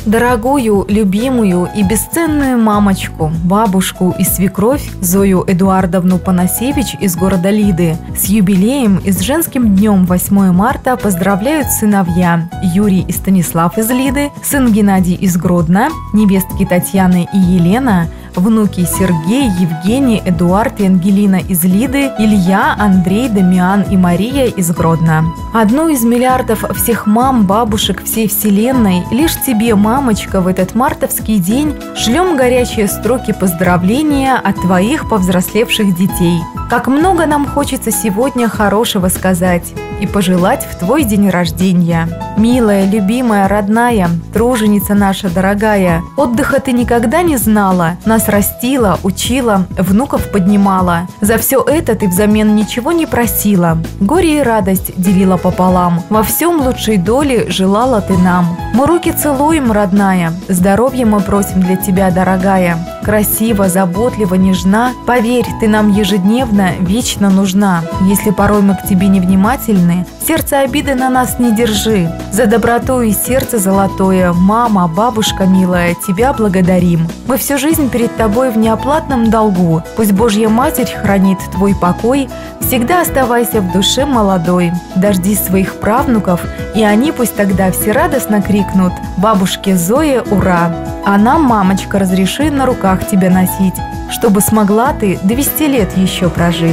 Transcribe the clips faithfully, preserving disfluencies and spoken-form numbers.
Дорогую, любимую и бесценную мамочку, бабушку и свекровь Зою Эдуардовну Панасевич из города Лиды с юбилеем и с женским днем восьмое марта поздравляют сыновья Юрий и Станислав из Лиды, сын Геннадий из Гродно, невестки Татьяна и Елена, внуки Сергей, Евгений, Эдуард и Ангелина из Лиды, Илья, Андрей, Дамиан и Мария из Гродно. Одну из миллиардов всех мам, бабушек всей вселенной, лишь тебе, мамочка, в этот мартовский день шлем горячие строки поздравления от твоих повзрослевших детей. Как много нам хочется сегодня хорошего сказать и пожелать в твой день рождения. Милая, любимая, родная, труженица наша дорогая, отдыха ты никогда не знала, нас растила, учила, внуков поднимала. За все это ты взамен ничего не просила, горе и радость делила пополам, во всем лучшей доли желала ты нам. Мы руки целуем, родная, здоровья мы просим для тебя, дорогая, красиво, заботливо, нежна, поверь, ты нам ежедневно, вечно нужна. Если порой мы к тебе невнимательны, сердце обиды на нас не держи. За доброту и сердце золотое, мама, бабушка милая, тебя благодарим. Мы всю жизнь перед тобой в неоплатном долгу. Пусть Божья Матерь хранит твой покой. Всегда оставайся в душе молодой. Дождись своих правнуков, и они пусть тогда все радостно крикнут: бабушке Зое ура! А нам, мамочка, разреши на руках тебя носить, чтобы смогла ты двести лет еще прожить.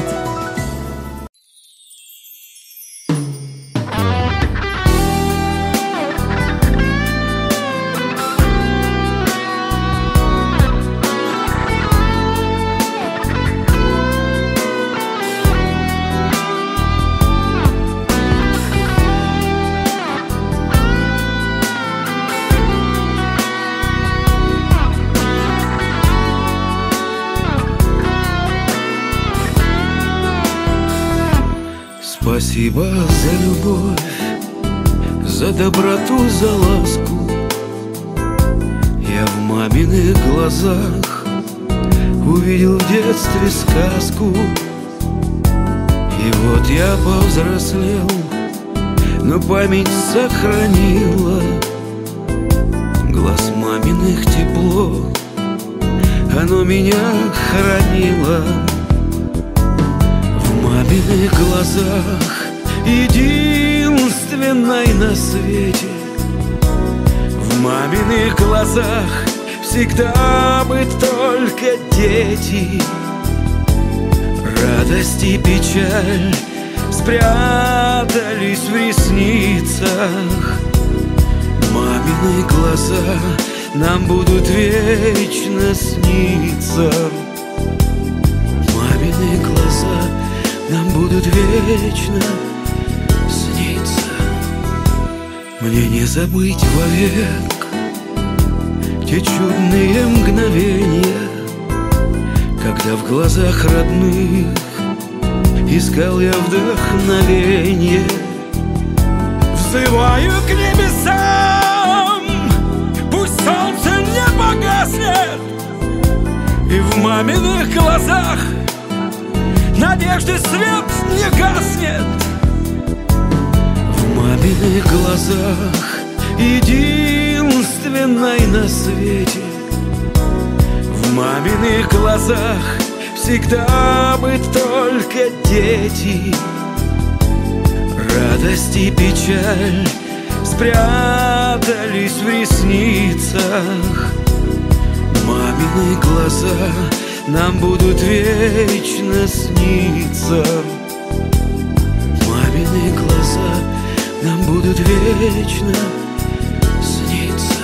Спасибо за любовь, за доброту, за ласку. Я в маминых глазах увидел в детстве сказку. И вот я повзрослел, но память сохранила глаз маминых тепло, оно меня хранило. В маминых глазах, единственной на свете, в маминых глазах всегда бы только дети. Радость и печаль спрятались в ресницах. Мамины глаза нам будут вечно сниться. Мамины глаза нам будут вечно сниться. Мне не забыть вовек те чудные мгновения, когда в глазах родных искал я вдохновенье. Взываю к небесам, пусть солнце не погаснет, и в маминых глазах надежды свет не гаснет. В маминых глазах, единственной на свете, в маминых глазах всегда бы только дети. Радость и печаль спрятались в ресницах. Мамины глаза нам будут вечно сниться. Мамины глаза нам будут вечно сниться.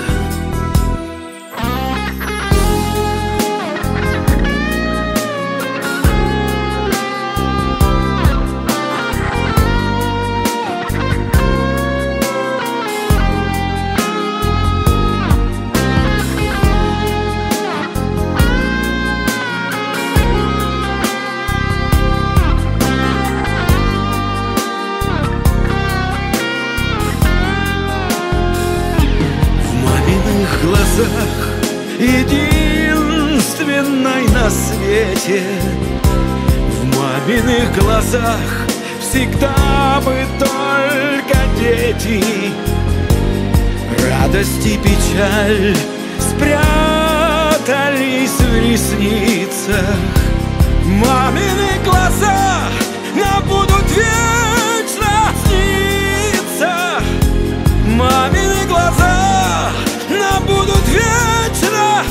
Единственной на свете, в маминых глазах всегда бы только дети. Радость и печаль спрятались в ресницах. Мамины глаза нам будут вечно сниться. Мамины глаза нам будут вечно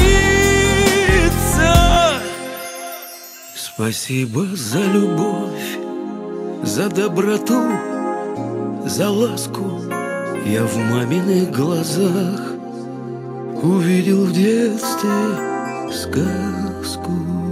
сниться. Спасибо за любовь, за доброту, за ласку. Я в маминых глазах увидел в детстве сказку.